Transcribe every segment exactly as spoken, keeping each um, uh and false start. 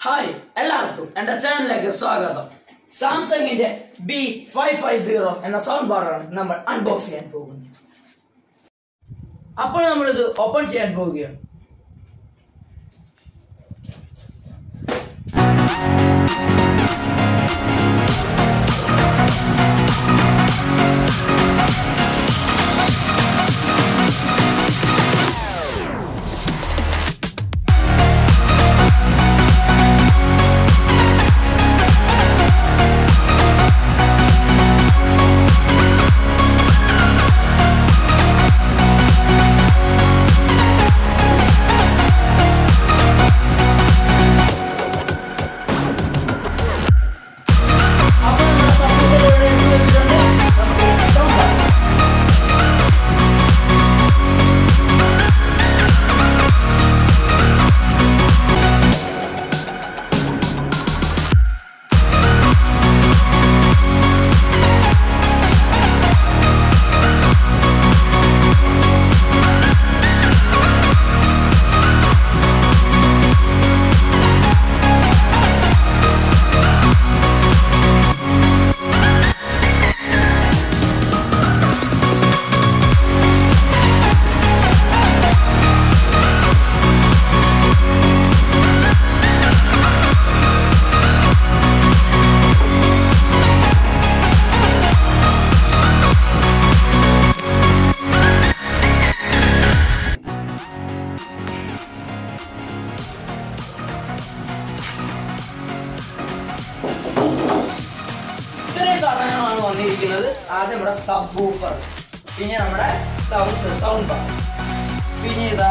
Hi, എല്ലാവർക്കും എൻ്റെ ചാനലിലേക്ക് സ്വാഗതം. സാംസങ്ങിന്റെ ബി ഫൈവ് ഫൈവ് സീറോ എന്ന സൗണ്ട് ബാറാണ് നമ്മൾ അൺബോക്സ് ചെയ്യാൻ പോകുന്നത്. അപ്പോൾ നമ്മൾ ഇത് ഓപ്പൺ ചെയ്യാൻ പോവുകയാണ്. സാധനങ്ങളാണ് വന്നിരിക്കുന്നത്. ആദ്യം നമ്മുടെ സബ് വൂഫർ, പിന്നെ നമ്മുടെ സൗണ്ട് സൗണ്ട് ബാർ, പിന്നെ ഇതാ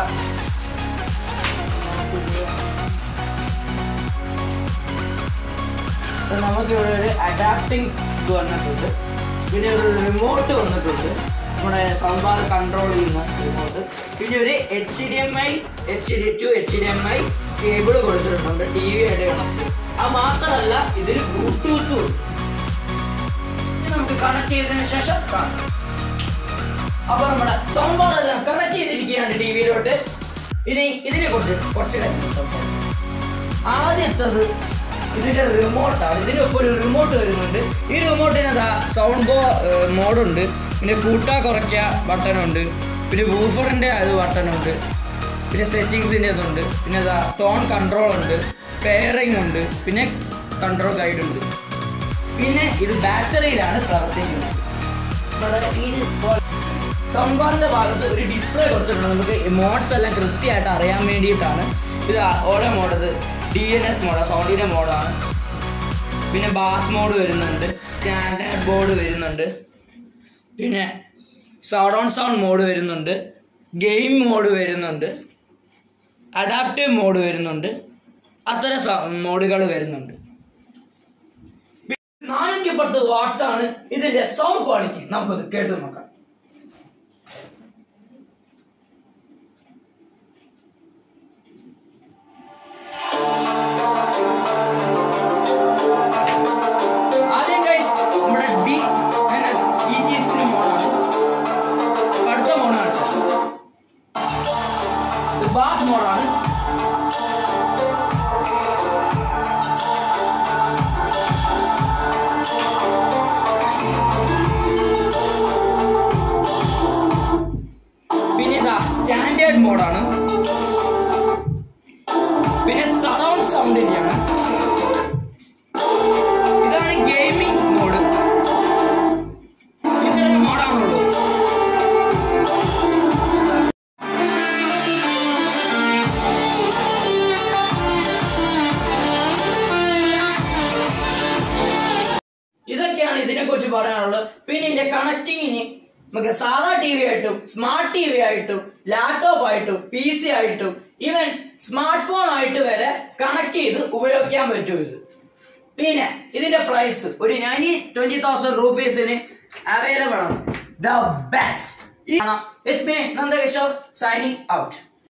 നമുക്കിവിടെ ഒരു അഡാപ്റ്റിംഗ് ഇത് വന്നിട്ടുണ്ട്. പിന്നെ ഒരു റിമോട്ട് വന്നിട്ടുണ്ട്, നമ്മുടെ സൗണ്ട് ബാർ കൺട്രോൾ ചെയ്യുന്ന റിമോട്ട്. പിന്നെ ഒരു H D M I H D to H D M I cable കൊടുത്തിട്ടുണ്ട്, ടി വി ആയിട്ട് കണക്ട്. അത് മാത്രമല്ല ഇതിൽ ബ്ലൂടൂത്തും ഉണ്ട്. നമുക്ക് കണക്ട് ചെയ്തതിനു ശേഷം കാണാം. അപ്പൊ നമ്മുടെ സൗണ്ട് ബാർ എല്ലാം കണക്ട് ചെയ്തിരിക്കുകയാണ് ടി വിയിലോട്ട്. ഇനി ഇതിനെ കുറിച്ച് കുറച്ച് കാര്യങ്ങൾ സംസാരിക്കാം. ആദ്യത്തത് ഇതിന്റെ റിമോട്ടാണ്. ഇതിനൊപ്പം ഒരു റിമോട്ട് വരുന്നുണ്ട്. ഈ റിമോട്ടിന് അതാ സൗണ്ട് ബോ മോഡുണ്ട്, പിന്നെ കൂട്ടാ കുറയ്ക്കുക ബട്ടണുണ്ട്, പിന്നെ വൂഫറിന്റെ അത് ബട്ടണുണ്ട്, പിന്നെ സെറ്റിങ്സിന്റെ അതുണ്ട്, പിന്നെ അതാ ടോൺ കൺട്രോൾ ഉണ്ട്, പെയറിംഗ് ഉണ്ട്, പിന്നെ കൺട്രോൾ ഗൈഡ് ഉണ്ട്. പിന്നെ ഇത് ബാറ്ററിയിലാണ് പ്രവർത്തിക്കുന്നത്. സൗണ്ട് ബാറിന്റെ ഭാഗത്ത് ഒരു ഡിസ്പ്ലേ കൊടുത്തിട്ടുണ്ട്. നമുക്ക് മോഡ്സ് എല്ലാം കൃത്യമായിട്ട് അറിയാൻ വേണ്ടിയിട്ടാണ്. ഇത് ഓരോ mode, D N S mode, സൗണ്ടിന്റെ മോഡാണ്. പിന്നെ ബാസ് മോഡ് വരുന്നുണ്ട്, സ്റ്റാൻഡേർഡ് ബോർഡ് വരുന്നുണ്ട്, പിന്നെ സൗണ്ട് ഓൺ സൗണ്ട് മോഡ് വരുന്നുണ്ട്, ഗെയിം മോഡ് വരുന്നുണ്ട്, അഡാപ്റ്റീവ് മോഡ് വരുന്നുണ്ട്, അത്തരം മോഡുകൾ വരുന്നുണ്ട്. നാനൂറ്റി പത്ത് വാട്ട്സ് ആണ് ഇതിന്റെ സൗണ്ട് ക്വാളിറ്റി. നമുക്കത് കേട്ടു നോക്കാം. ആദ്യം ഗൈസ് നമ്മുടെ ഡി ഇ ടി എസിന്റെ മോഡാണ്, അടുത്ത മോഡാണ് ബാസ് മോഡാണ്. സ്റ്റാൻഡേർഡ് മോഡാണ്. പിന്നെ സറൗണ്ട് സൗണ്ടിന്റെയാണ്. ഇതാണ് ഗെയിമിംഗ് മോഡ്. ഇത്രയും മോഡാണുള്ളത്. ഇതൊക്കെയാണ് ഇതിനെ കുറിച്ച് പറയാനുള്ളത്. പിന്നെ ഇതിന്റെ കണക്ടിങ്ങിന് നമുക്ക് സാധാ ടി വി ആയിട്ടും സ്മാർട്ട് ടി വി ആയിട്ടും ലാപ്ടോപ്പ് ആയിട്ടും പി സി ആയിട്ടും ഈവൻ സ്മാർട്ട് ഫോൺ ആയിട്ട് വരെ കണക്ട് ചെയ്ത് ഉപയോഗിക്കാൻ പറ്റും ഇത്. പിന്നെ ഇതിന്റെ പ്രൈസ് ഒരു നയൻറ്റി ട്വന്റി തൗസൻഡ് റുപ്പീസിന് അവൈലബിൾ ആണ്. The best. It's me Nandakishore signing out.